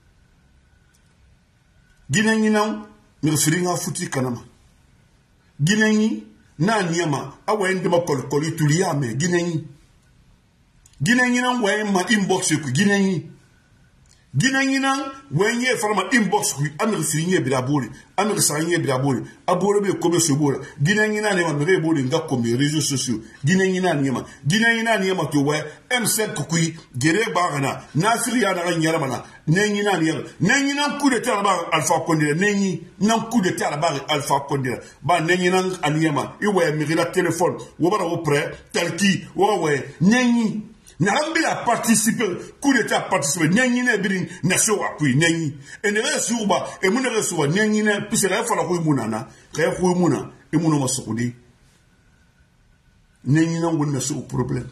gina nyina mi firi nga futi kanama gina nyi na niama awa ndema kol kol tuliya me ginenyi ginenyi nan waye ma inbox ku ginenyi ginenyi nan waye farma inbox ku amir sirinye bi dabori amir sanye bi dabori aboro be ko be so bora ginenyi nan ne ma be bori nga ko me réseaux sociaux ginenyi nan niama ginenyi nan niama to waye m sept ku gere bagana nasiri ya na nyara mana nenyi nan yel nenyi nan coup de terre ba Alpha Condé nenyi nan coup de terre ba Alpha Condé ba nenyi nan aliyama iwe mi la téléphone wo bara wo prêt tel qui wo we nenyi na ambi a participer coup de terre participer nenyi na bi na so apui nenyi e ne resu ba e mu ne resu ba nenyi na pise la fa la ko munana ka ko muna e mu no masukudi nenyi nan wonna so problème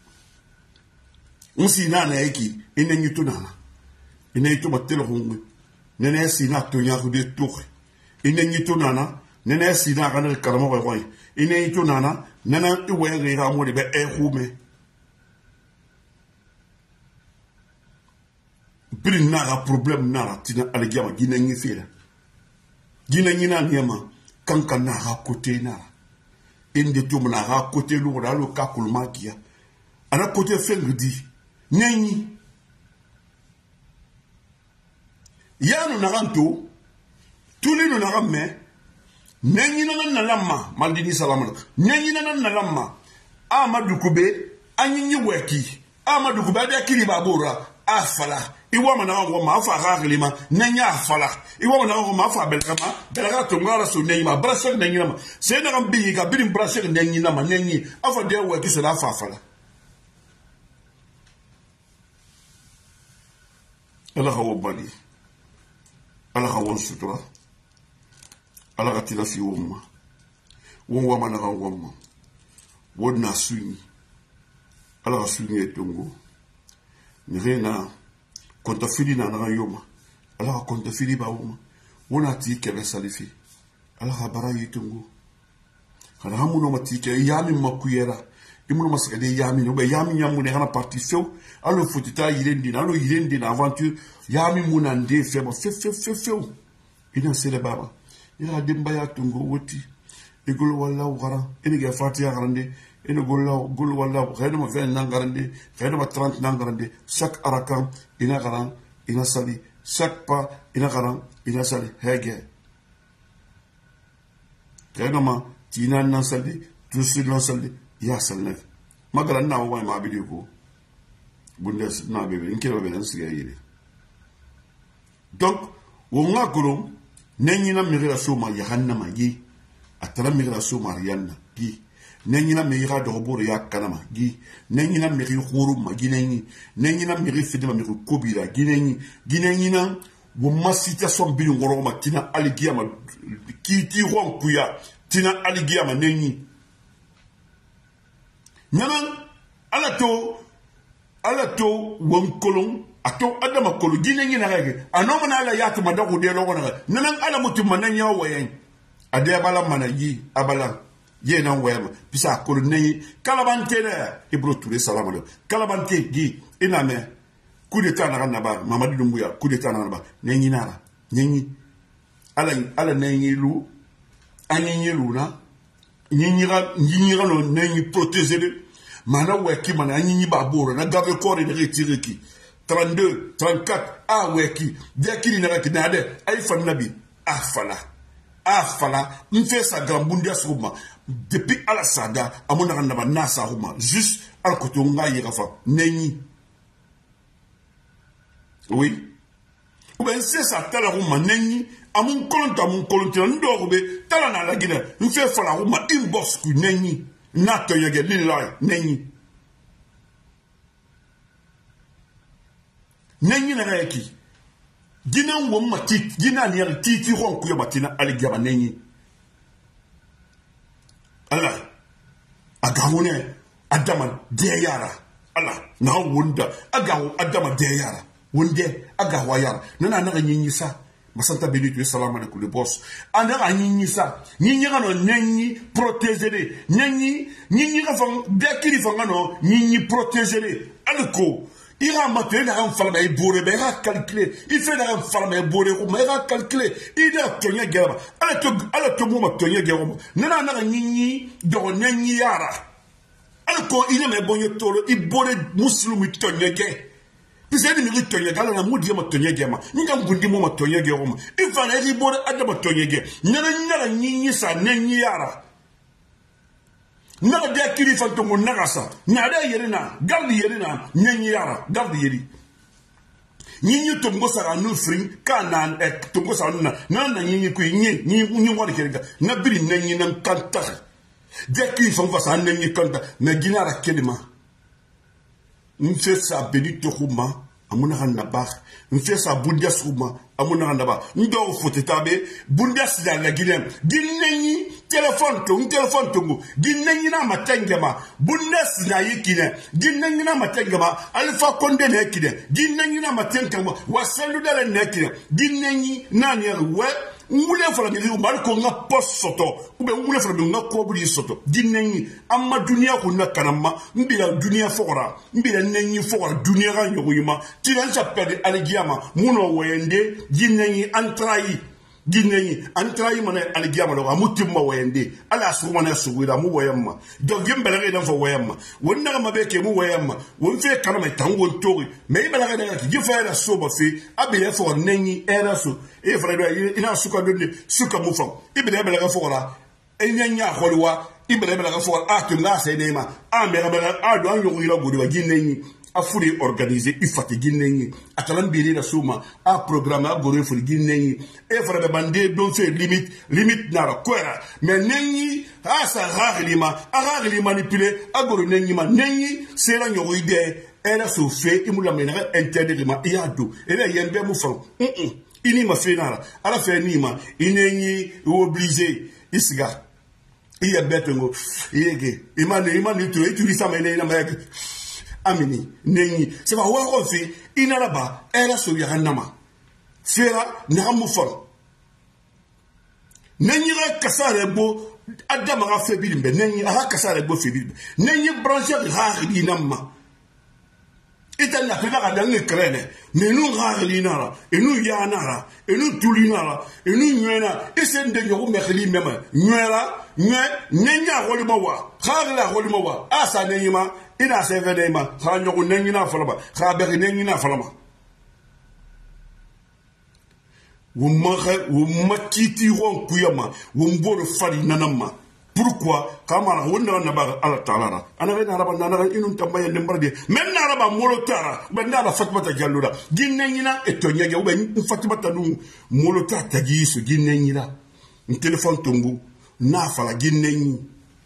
on si na na eki e nenyi tunana ina ito matelo hongwe nene sina to nyaku de toke ina nyito nana nene sina kana karamo ko koy ina ito nana nana iwe ngira mo de be e hume brin na problem na tina aljama gina nyi fela gina nyi na nyama kanka na ha kote na inde to na ha kote lu da lu ka kulmakia ana kote fengdi nyenyi yanu naganto tulinu nagamme nanyina na lamma maldini salamala nanyina na lamma Amadou Koubé anyinyi weki amadu kubada kiri babura afala iwa mana ngo ma fa gagilima nenya afala iwa mana ngo ma fa belkama belga tungara so nenyima brasek nenyima se na gambi ga birim brasek nenyina ma nenyi afa de wa ki so la fa afala ala hawo bali ala hawo sutura ala gatila fi wumma wumma mana ga wumma wonna suini ala suini etongo nirena konta fili na na yoma ala konta fili ba wuma wona ti kebe salifi ala habara yitungo kana hamuno matike yami makuyera imuno masakade yami no be yami nyamu ne kana parti feu alo futita yirendi na alo yirendi na aventure yami munande febo fe fe fe feu ina sele baba ira demba ya tungo woti igolo wala wara ina ga fatiya garande ina golo golo wala khayna ma vingt nangarande khayna ma trente nangarande chaque arakan ina garan ina sali chaque pas ina garan ina sali hege khayna ma tina nan sali tusul nan sali ya salne magara na wa ma bidi ko bundes na bebe nkelo be nan siga yire donc wo ngakuro nenyina migira soma yahannama yi atara migira soma riyanna gi nenyina migira doboro ya kanama gi nenyina miri khuru ma ginenyi nenyina miri fidima miri kobira ginenyi ginenyina wo masita som bi ngoro ma tina aligiyama kiti ronkuya tina aligiyama nenyi nanan alato alato wonkolon ato adama kolo ginenyi na rege anoma na ala yatu madaku de logo na nanan ala mutum mananya wayen ade abala manayi abala ye nan wayama bisa kolo neyi kalabante na ibro touré salam alaikum kalabante gi ina me coup d'état na na ba mamadi dumbuya coup d'état na ba nenyi nara nenyi ala ala nenyi lu anyenyi lu na nenyi ga nenyi ga no nenyi protéger de mana weki mana anyenyi ba boro na gave corps de retirer ki trente-deux trente-quatre ah weki dekili na ki na de ay fan nabi afala afala mfe sa gambundia suma depuis ala saga amona na ba nasa huma juste al kotonga yirafa nenyi oui ou ben c'est ça tala huma nenyi amun kolonta amun kolonta ndo be tala na la gina mfe fala huma inbox ku nenyi nato yage lilai nenyi nenyi na reki gina wo mati gina ni al titi ron ku yobatina aligaba nenyi ala agawone adama de yara ala na wonda agawo adama de yara wonde agawa yara nana na nyinyi sa masanta belitu salam alaikum le boss ana nyinyi sa nyinyi kano nenyi protéger de nenyi nyinyi ka fang dekiri fanga no nyinyi protéger de alko ira maté na ran falma e bore be ra calculer il fait na ran falma e bore ko me ra calculer il da tonya gaba ala to ala to mo tonya gaba nana na nyinyi do nenyi yara alko ina me bonyo tolo i bore muslimu tonya ge piseni mi tonya gala na mudi ma tonya ge ma ninga ngundi mo ma tonya ge ma ifana ri bore adama tonya ge nana nana nyinyi sa nenyi yara naga de kiri fantongo naga sa na da yerina gardi yerina nenyi yara gardi yeri nyinyi tongo sa anu frin kana e tongo sa na na nyinyi ku nyi nyi nyi wani kerga na biri nenyi nan kanta de kiri fanfa sa nenyi kanta na ginara kelima nfe sa benito huma amuna hanna ba nfe sa bundes huma amuna hanna ba ndo fotetabe bundes da la ginem ginenyi téléphone to téléphone to ginenyi na matengema bundes na yikine ginenyi na matengema alfa konde na yikine ginenyi na matengema wasalu dala na yikine ginenyi na ni we ngule fala ngi umar ko nga post soto ube ngule fala nga ko buri soto ginenyi amma dunia ko na kanama mbila dunia fora mbila nenyi fora dunia ga nyoguyima tiran chapede aligiyama muno wende ginenyi antrai ginenyi antrai mana aligiyama lo amutimma wende ala sumana suwira mu wayamma do gembela ga dan fo wayamma wonna ma beke mu wayamma won fe kanama tango tori me ibela ga da ki fa da so ba fe abile fo nenyi era so e fra do ina suka donde suka mu fam ibile bela ga fo la enyanya kholiwa ibile bela ga fo a tunga se nema a me ga bela a do an yogo ira godi wa ginenyi a furi organiser i fati ginengi atalan biri la suma a programme a gore furi ginengi e fara be bande don fe limite limite nara kwera mais nengi a sa raglima a ragli manipuler a gore nengi ma nengi sera nyogo ide era so fe imula mena interdit ma yado era yembe mu fa mm ini ma fe nara ala fe ni ma inengi obligé isga iya betengo yege imane imane tu tu lisa mene na mayake amini nengi c'est pas wa ko fi inaraba era so ya hanama fera na mu fa nengi ra kasare bo adama ga fe bilimbe nengi ara kasare bo fe bilimbe nengi brancher ha dinamma ita na pela ga dangi krene nenu ga linara enu ya nara enu tulinara enu nyena esende nyogo mekli mema nyera nye nenya holima wa khagla holima wa asa nenyima ina sevene ma kha nyogo nenyina falaba kha be nenyina falaba wumma wumma kiti ron kuyama wumboro fali nanama. Pourquoi kamara wonna na ba ala taala ana ga araba na na inun tambaya ndembarde men na araba molotara ben na fatmata jallura ginnengina eto nyage ube fatmata nu molota tagisu ginnengina un téléphone tongu na fala ginnengi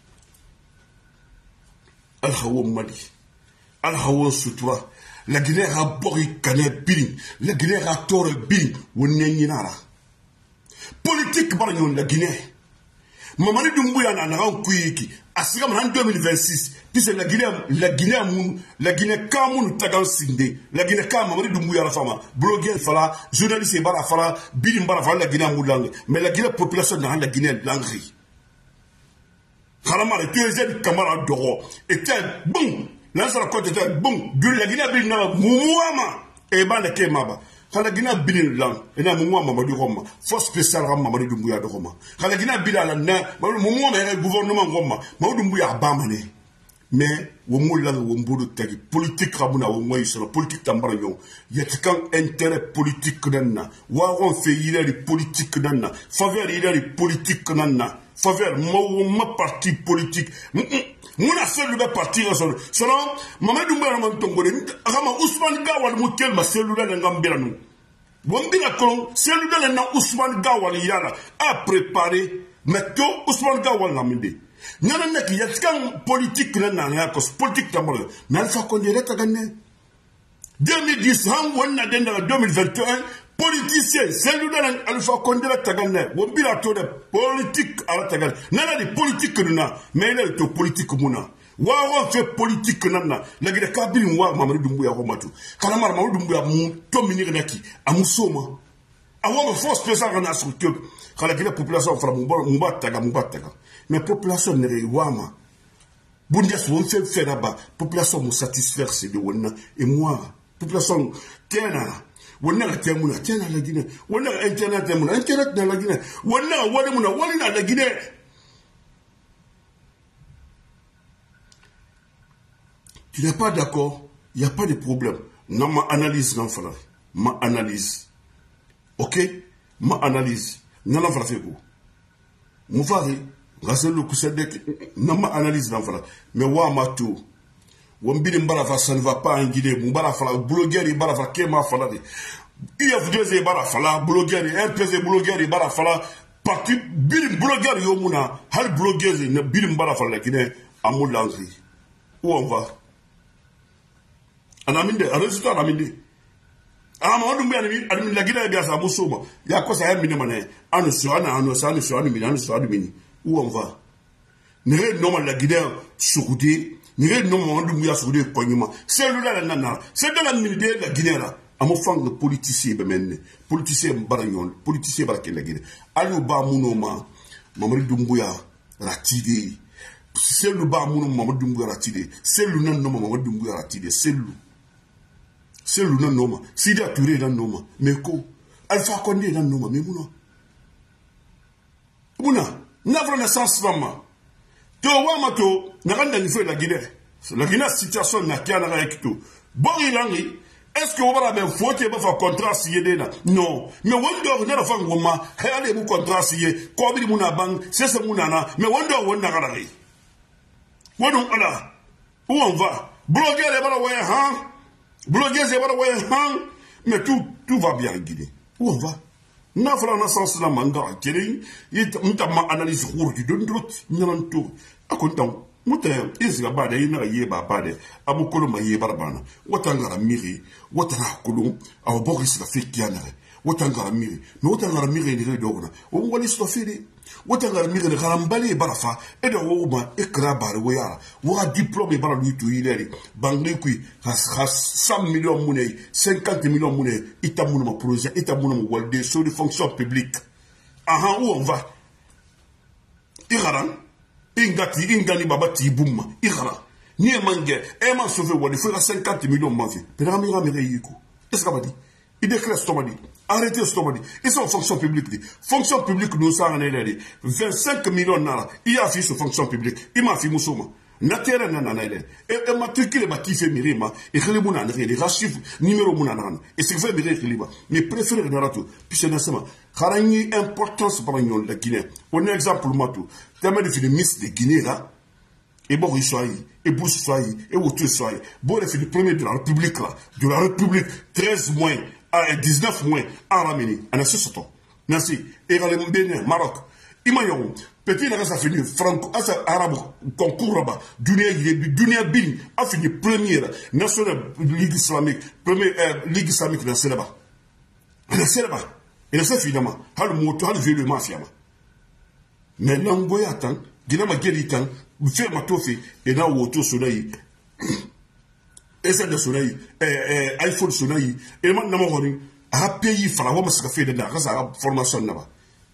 al hawo mali al hawo sutura la guinée a bori kané biri la guinée a tore biri wonnengina ra politique bar nyon la guinée Mamani Doumbouya n'a pas eu Asika en deux mille vingt-six, puisque la Guinée, la Guinée, la Guinée, Kamoun, Tagan Sindé, la Guinée, Kam, Mamani Doumbouya, la femme, blogueur, fala, journaliste, bara, fala, bilim, bara, fala, la Guinée, Moulang, mais la Guinée, population n'a la Guinée, l'angri. Khalamar, tu es camarade d'Oro, était bon, l'ancien côté était bon, la Guinée, Bilna, Mouama, et ban de Kemaba. Kala gina bilin lang ina mumwa mamadu Roma force spéciale ram mamadu Doumbouya de Roma kala gina bilala na mumwa ma gouvernement Roma mamadu Doumbouya bamane mais wo mulla wo mbudu tagi politique ramuna wo moy sur politique tambara yo yetikan intérêt politique nanna wa on fait ila di politique nanna faveur ila di politique nanna faveur mo ma parti politique muna seul le parti raison selon Mamadou Doumbouya man tongole akama Ousmane Gawal mu kel ma cellule la ngambira nu wombira kolon cellule na Ousmane Gawal yala a préparé metto Ousmane Gawal na minde nyana nek yatkan politique na na ya cause politique tamara na fa ko direct ganne deux mille dix han wonna denda deux mille vingt et un politicien cellule na Alpha Condé la taganne wombira to de politique ala taganne nana di politique na mais il est politique muna wa wa fait politique nana la gida kabili wa Mamadou Doumbouya ko matu kala mar Mamadou Doumbouya mu to minir naki amusoma awa force spéciale na structure kala gida population fara mu mu bataga mu bataga mais population ne wama bundes won fait faire là-bas population mu satisfaire c'est de wonna et moi population tena wonna la temuna tena la Guinée wonna internet temuna internet na la Guinée wonna wona muna wonna la Guinée. Tu n'es pas d'accord, il n'y a pas de problème. Non, ma analyse, non, frère. Ma analyse. Ok? Ma analyse. Non, non, frère, c'est quoi? Mon frère, non, ma analyse, non, frère. Mais, wa, ma tout. Wambili mbara, ça ne va pas en Guinée. Mbara, fala, blogueur, mbara, fala, kema, fala. I F deux, mbara, fala, blogueur, R P C, blogueur, mbara, fala. Parti, bilim, blogueur, yomuna. Hal, blogueur, bilim, mbara, fala, Guinée. Amour, l'angri. Où on va? Anaminde, un résultat anaminde. Ah, Mamadou Doumbouya ni admin la Guinée bien ça musoma. Ya ko ça yamine mané. Anu sur ana anu ça anu sur anu mini anu sur anu mini. Où on va? Nire normal la Guinée soudé, nire normal Mamadou Doumbouya soudé konyuma. C'est là la nana. C'est dans la mine de la Guinée là. Amo fang de politicien be menne. Politicien baragnon, politicien barake la Guinée. Alu ba munoma. Mamadou Doumbouya ratide. C'est le ba muno Mamadou Doumbouya ratide. C'est le nan no Mamadou Doumbouya ratide. C'est le c'est le non noma. Sidi Touré dans noma. Mais quoi? Alpha Condé dans noma. Mais mouna. Mouna. N'a pas naissance femme. To wamato. N'a rien d'anniversaire la Guinée. La Guinée situation n'a qu'à la recto. Bon il en est. Est-ce que vous avez un faute pour faire contrat signé là? Non. Mais wonder n'a pas fait goma. Allez vous contrat signé. Quoi dit mouna bang? C'est ce mouna. Mais wonder wonder garari. Où on va? Où on va? Blogueur les balles ouais hein? Bloguer, c'est voilà, ouais, mais tout, tout va bien en Guinée. Où on va? N'a pas la sens la manga, Guinée, il y a ma analyse rouge du don, n'en tout. À content, Moutin, is la bade, il n'a yé bade, à Mokolo maye barbana, Watanga miri, Watana Kolum, à Boris la fille qui en a. Watanga miri, mais Watanga miri de Redona, on va les stoffer. Watanga miri de Rambali Barafa, et de Woma, et Krabar, Wea, Wa diplôme bara lui to Hilary, Bangui, has cent millions de monnaies, cinquante millions de monnaies, Itamouna projet, Itamouna Walde, sur les fonctions publiques. Ah, où on va? Iraran, Ingati, Ingani Babati Bouma, Ira, Nier Mange, Eman Sauvé, il faut cinquante millions de manzi, Péramira Mereyiko. Est-ce qu'on va dire? Il déclare Stomadi. Arrêtez Stomadi. Ils sont en fonction publique. Fonction publique, nous sommes en élève. vingt-cinq millions de nara. Il a fait sur fonction publique. Il m'a fait Moussouma. Natera nana élève. Et matricule ma qui fait mirima. Et que les mounan, les rachifs, numéro mounan. Et c'est vrai, mais il mais préférez le rato. Puis c'est nécessairement. Harani importance pour la Guinée. On a exemple pour moi tout. Tellement de films Miss de Guinée là. Et Boris Soaï, et Bush Soaï, et Outu Soaï. Bon, c'est le premier de la République là. De la République, treize mois. dix-neuf mois en Ramini, en a ce temps. Nancy, et dans le Bénin, Maroc. Imayon, petit n'a pas fini, franco, asa arabe, concours là-bas, Dunia, Dunia Bin, a fini première, nationale Ligue islamique, première Ligue islamique dans ce là-bas. Dans ce là-bas. Et dans ce finalement, a le moto, a le vélo mafia. Mais l'angoya attend, Guinama Guéritan, vous faites ma tofi, et dans le soleil. Et c'est le soleil, iPhone soleil, et maintenant, on a payé, il faut avoir ce fait de la formation là-bas.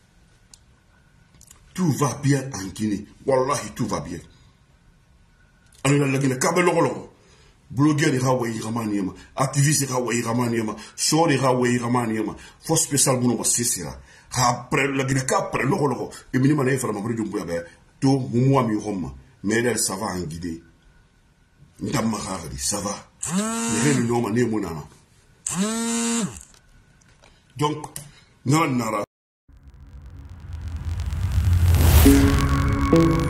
Tout va bien en Guinée. Wallahi, tout va bien. Alors, la Guinée, Kabeloro, blogueur de Hawaii Ramaniama, activiste de Hawaii Ramaniama, sort de Hawaii Ramaniama, force spéciale Mouno Sissera. Après la Guinée, après l'Oro, et minimum, il faut m'abrir du Bouabé, tout, moi, mi Roma, mais elle, ça va en Guinée. Ndamahari, ça va. Le nom est Monana. Donc, non, nara.